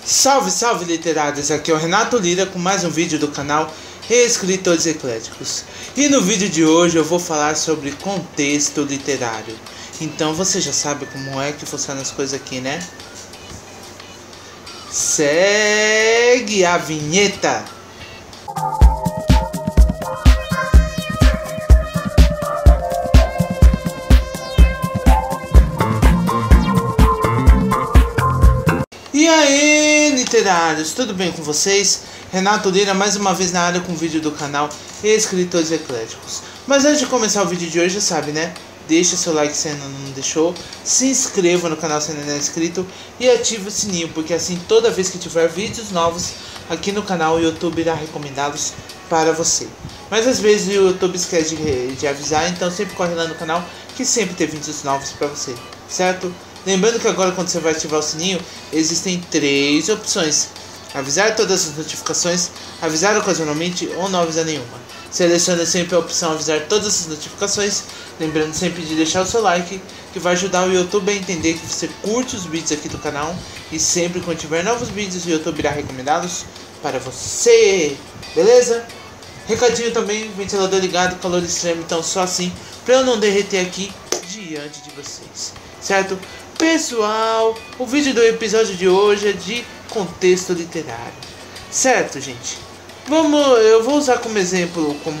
Salve, salve literários, aqui é o Renato Lira com mais um vídeo do canal Escritores Ecléticos. E no vídeo de hoje eu vou falar sobre contexto literário. Então você já sabe como é que funcionam as coisas aqui, né? Segue a vinheta! E aí, literários, tudo bem com vocês? Renato Lira mais uma vez na área com o vídeo do canal Escritores Ecléticos. Mas antes de começar o vídeo de hoje, já sabe, né? Deixa seu like se ainda não deixou, se inscreva no canal se ainda não é inscrito e ative o sininho, porque assim toda vez que tiver vídeos novos aqui no canal, o YouTube irá recomendá-los para você. Mas às vezes o YouTube esquece de avisar, então sempre corre lá no canal que sempre tem vídeos novos para você, certo? Lembrando que agora quando você vai ativar o sininho, existem 3 opções: avisar todas as notificações, avisar ocasionalmente ou não avisar nenhuma. Selecione sempre a opção avisar todas as notificações, lembrando sempre de deixar o seu like, que vai ajudar o YouTube a entender que você curte os vídeos aqui do canal, e sempre quando tiver novos vídeos o YouTube irá recomendá-los para você, beleza? Recadinho também, ventilador ligado, calor extremo, então só assim, para eu não derreter aqui diante de vocês, certo? Pessoal, o vídeo do episódio de hoje é de contexto literário, certo, gente? Eu vou usar como exemplo, como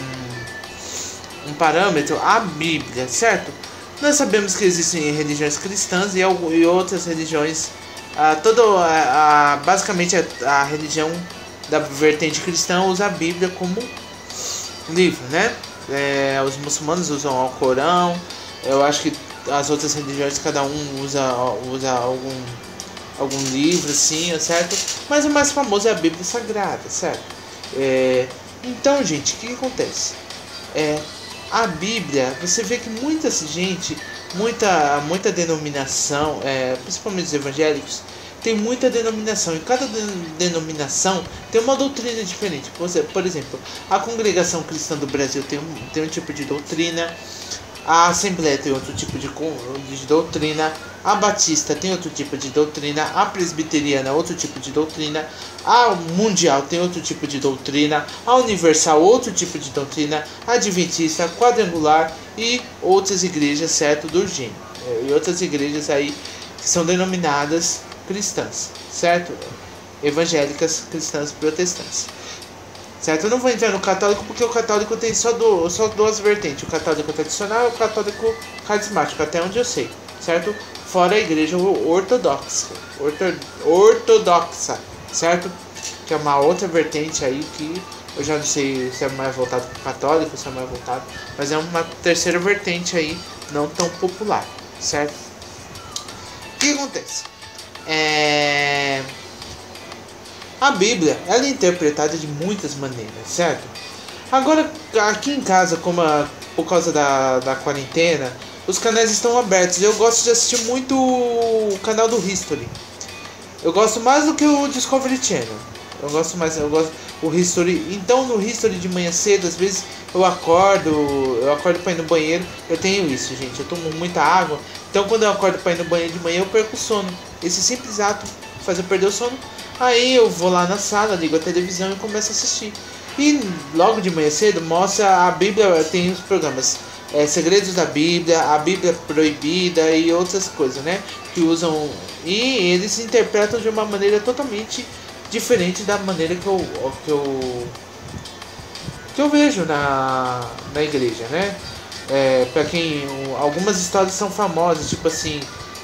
um parâmetro, a Bíblia, certo? Nós sabemos que existem religiões cristãs e outras religiões, basicamente a religião da vertente cristã usa a Bíblia como livro, né? Os muçulmanos usam o Corão, eu acho que as outras religiões cada um usa algum livro assim, certo? Mas o mais famoso é a Bíblia Sagrada, certo? Então, gente, o que acontece? A Bíblia, você vê que muita gente, muita denominação, principalmente os evangélicos, tem muita denominação, e cada denominação tem uma doutrina diferente. Por exemplo, a Congregação Cristã do Brasil tem um tipo de doutrina, a Assembleia tem outro tipo de doutrina, a Batista tem outro tipo de doutrina, a Presbiteriana outro tipo de doutrina, a Mundial tem outro tipo de doutrina, a Universal outro tipo de doutrina, a Adventista, Quadrangular e outras igrejas, certo, do gênero, e outras igrejas aí que são denominadas cristãs, certo, evangélicas, cristãs, protestantes. Certo? Eu não vou entrar no católico porque o católico tem só duas vertentes: o católico tradicional e o católico carismático, até onde eu sei, certo? Fora a igreja ortodoxa, certo? Que é uma outra vertente aí que eu já não sei se é mais voltado para o católico, se é mais voltado, mas é uma terceira vertente aí, não tão popular, certo? O que acontece? A Bíblia, ela é interpretada de muitas maneiras, certo? Agora, aqui em casa, por causa da quarentena, os canais estão abertos. Eu gosto de assistir muito o canal do History. Eu gosto mais do que o Discovery Channel. Eu gosto o History. Então, no History de manhã cedo, às vezes eu acordo para ir no banheiro. Eu tenho isso, gente. Eu tomo muita água. Então, quando eu acordo para ir no banheiro de manhã, eu perco o sono. Esse simples ato faz eu perder o sono. Aí eu vou lá na sala, ligo a televisão e começo a assistir. E logo de manhã cedo mostra a Bíblia, tem os programas Segredos da Bíblia, a Bíblia Proibida e outras coisas, né? Que usam, e eles interpretam de uma maneira totalmente diferente da maneira que eu vejo na igreja, né? Para quem algumas histórias são famosas, tipo assim,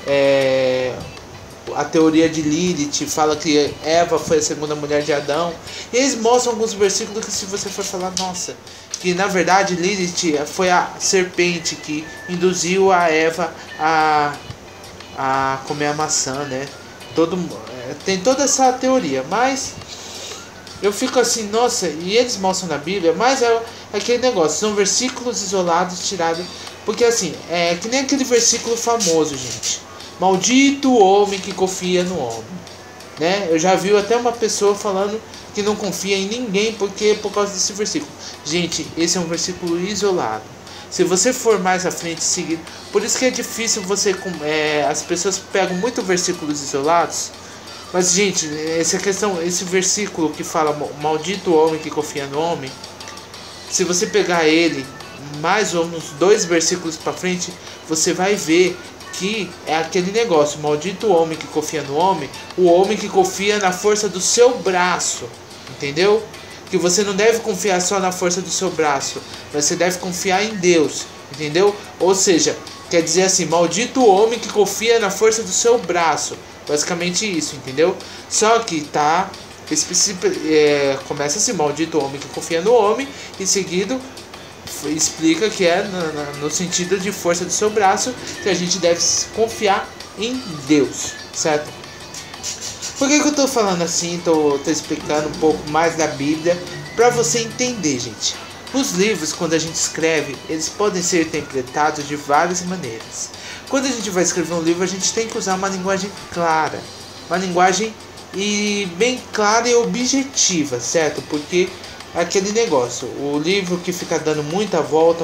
a teoria de Lilith fala que Eva foi a segunda mulher de Adão. E eles mostram alguns versículos que, se você for falar, nossa, que na verdade Lilith foi a serpente que induziu a Eva a comer a maçã, né? Tem toda essa teoria, mas eu fico assim, nossa, e eles mostram na Bíblia, mas é aquele negócio, são versículos isolados, tirados, porque assim, é que nem aquele versículo famoso, gente: maldito o homem que confia no homem, né? Eu já vi até uma pessoa falando que não confia em ninguém por causa desse versículo. Gente, esse é um versículo isolado. Se você for mais à frente seguir, por isso que é difícil as pessoas pegam muito versículos isolados Mas, gente, essa questão, esse versículo que fala maldito o homem que confia no homem, se você pegar ele mais ou menos 2 versículos para frente, você vai ver que é aquele negócio, maldito o homem que confia no homem, o homem que confia na força do seu braço, entendeu? Que você não deve confiar só na força do seu braço, mas você deve confiar em Deus, entendeu? Ou seja, quer dizer assim, maldito o homem que confia na força do seu braço, basicamente isso, entendeu? Só que tá, começa assim, maldito o homem que confia no homem, e seguido explica que é no sentido de força do seu braço, que a gente deve confiar em Deus, certo? Por que eu tô falando assim, tô explicando um pouco mais da Bíblia, para você entender, gente. Os livros, quando a gente escreve, eles podem ser interpretados de várias maneiras. Quando a gente vai escrever um livro, a gente tem que usar uma linguagem clara, uma linguagem bem clara e objetiva, certo? Porque aquele negócio, o livro que fica dando muita volta,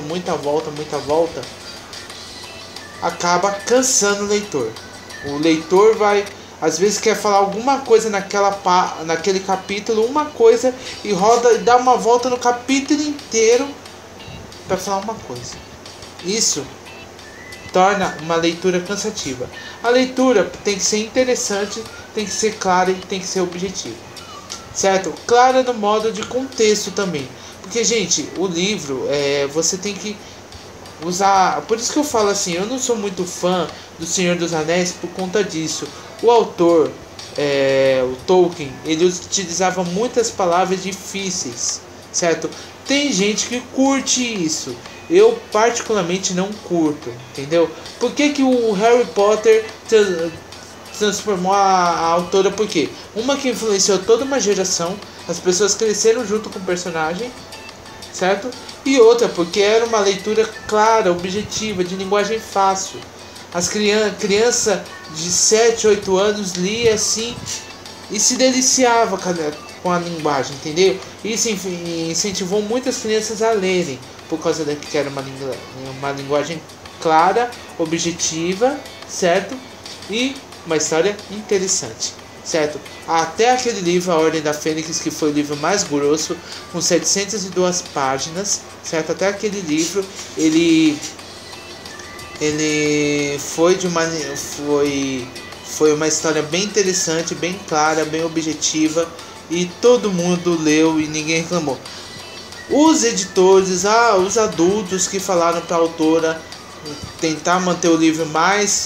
acaba cansando o leitor. O leitor vai, às vezes quer falar alguma coisa naquele capítulo, uma coisa, e roda e dá uma volta no capítulo inteiro para falar uma coisa. Isso torna uma leitura cansativa. A leitura tem que ser interessante, tem que ser clara e tem que ser objetiva, certo? Clara no modo de contexto também, porque, gente, o livro você tem que usar. Por isso que eu falo assim, eu não sou muito fã do Senhor dos Anéis por conta disso. O autor, o Tolkien, ele utilizava muitas palavras difíceis, certo? Tem gente que curte isso, eu particularmente não curto, entendeu? Por que o Harry Potter transformou a autora? Porque uma que influenciou toda uma geração, as pessoas cresceram junto com o personagem, certo? E outra porque era uma leitura clara, objetiva, de linguagem fácil. As crianças de 7, 8 anos lia assim e se deliciava com a linguagem, entendeu? Isso incentivou muitas crianças a lerem, por causa de que era uma linguagem clara, objetiva, certo? E uma história interessante, certo? Até aquele livro, A Ordem da Fênix, que foi o livro mais grosso, com 702 páginas, certo? Até aquele livro, ele foi uma história bem interessante, bem clara, bem objetiva, e todo mundo leu e ninguém reclamou. Os editores, os adultos que falaram para a autora tentar manter o livro mais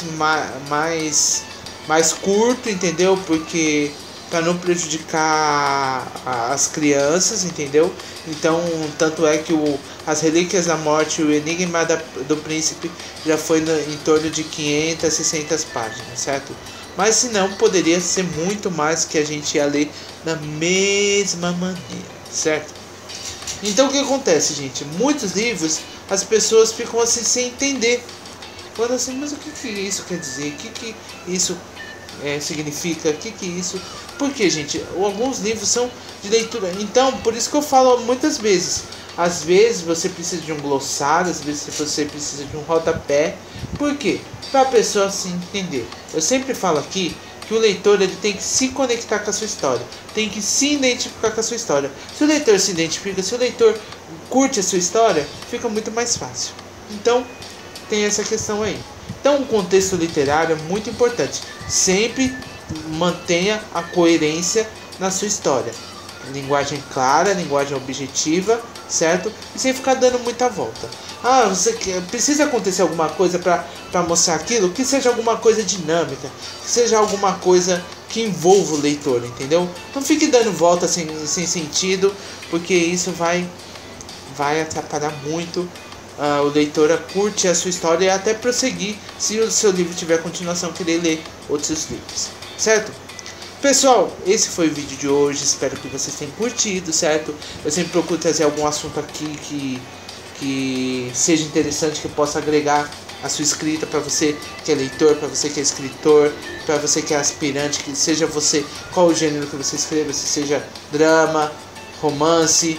curto, entendeu? Porque para não prejudicar as crianças, entendeu? Então, tanto é que As Relíquias da Morte e o Enigma do Príncipe já foi em torno de 500, 600 páginas, certo? Mas se não, poderia ser muito mais, que a gente ia ler da mesma maneira, certo? Então o que acontece, gente? Muitos livros as pessoas ficam assim sem entender. Falando assim, mas o que isso quer dizer? O que isso significa? O que isso? Porque, gente, alguns livros são de leitura. Então, por isso que eu falo muitas vezes. Às vezes você precisa de um glossário, às vezes você precisa de um rodapé. Por quê? Para a pessoa se entender. Eu sempre falo aqui que o leitor ele tem que se conectar com a sua história, tem que se identificar com a sua história. Se o leitor se identifica, se o leitor curte a sua história, fica muito mais fácil. Então, tem essa questão aí. Então, o contexto literário é muito importante. Sempre mantenha a coerência na sua história. Linguagem clara, linguagem objetiva, certo? E sem ficar dando muita volta. Precisa acontecer alguma coisa para mostrar aquilo, que seja alguma coisa dinâmica, que seja alguma coisa que envolva o leitor, entendeu? Não fique dando volta sem sentido, porque isso vai atrapalhar muito o leitor a curtir a sua história e até prosseguir, se o seu livro tiver continuação, querer ler outros livros, certo? Pessoal, esse foi o vídeo de hoje, espero que vocês tenham curtido, certo? Eu sempre procuro trazer algum assunto aqui que seja interessante, que possa agregar a sua escrita, para você que é leitor, para você que é escritor, para você que é aspirante, que seja você, qual o gênero que você escreva, se seja drama, romance,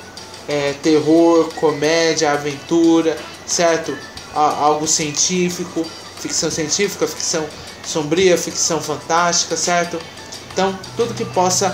terror, comédia, aventura, certo? Algo científico, ficção científica, ficção sombria, ficção fantástica, certo? Então, tudo que possa,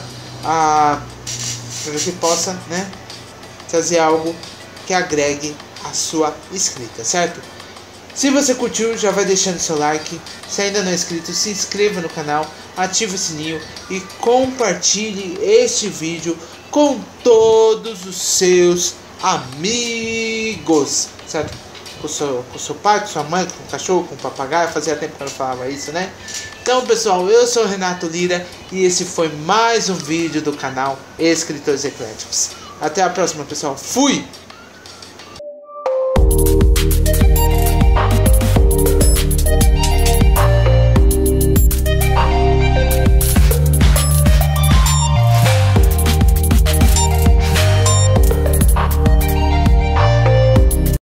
né, trazer algo que agregue a sua escrita, certo? Se você curtiu, já vai deixando seu like. Se ainda não é inscrito, se inscreva no canal, ative o sininho e compartilhe este vídeo com todos os seus amigos, certo? Com seu pai, com sua mãe, com o cachorro, com o papagaio. Fazia tempo que eu não falava isso, né? Então, pessoal, eu sou o Renato Lira e esse foi mais um vídeo do canal Escritores Ecléticos. Até a próxima, pessoal. Fui!